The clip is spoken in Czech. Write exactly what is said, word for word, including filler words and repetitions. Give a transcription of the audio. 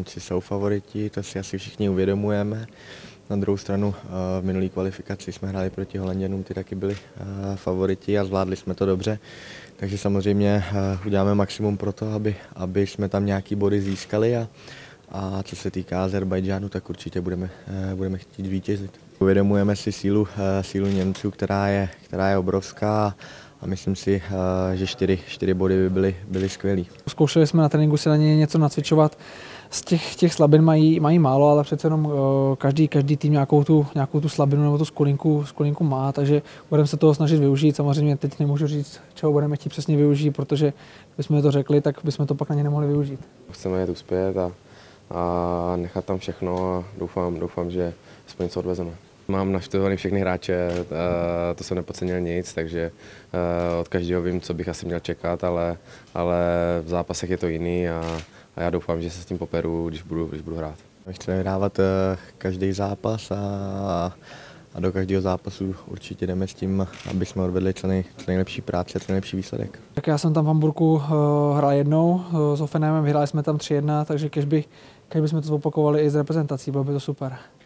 kluci jsou favoriti, to si asi všichni uvědomujeme. Na druhou stranu v minulé kvalifikaci jsme hráli proti Holanděnům, ty taky byli favoriti a zvládli jsme to dobře. Takže samozřejmě uděláme maximum pro to, aby, aby jsme tam nějaký body získali a, a co se týká Azerbajdžánu, tak určitě budeme, budeme chtít zvítězit. Uvědomujeme si sílu, sílu Němců, která je, která je obrovská a myslím si, že čtyři, čtyři body by byly, byly skvělý. Zkoušeli jsme na tréninku si na ně něco nacvičovat. Z těch, těch slabin mají, mají málo, ale přece jenom každý, každý tým nějakou tu, nějakou tu slabinu nebo tu skulinku, skulinku má, takže budeme se toho snažit využít. Samozřejmě teď nemůžu říct, čeho budeme chtít přesně využít, protože bychom to řekli, tak bychom to pak na ně nemohli využít. Chceme jet uspět a, a nechat tam všechno a doufám, doufám, že aspoň něco odvezeme. Mám naštudovaný všechny hráče, to jsem nepodcenil nic, takže od každého vím, co bych asi měl čekat, ale, ale v zápasech je to jiný a, a já doufám, že se s tím poperu, když budu, když budu hrát. My chceme vyhrávat každý zápas a, a do každého zápasu určitě jdeme s tím, aby jsme odvedli co, nej, co nejlepší práci a co nejlepší výsledek. Tak já jsem tam v Hamburku uh, hrál jednou uh, s Hoffenheimem, vyhráli jsme tam tři jedna, takže kež by, kež bychom to zopakovali i s reprezentací, bylo by to super.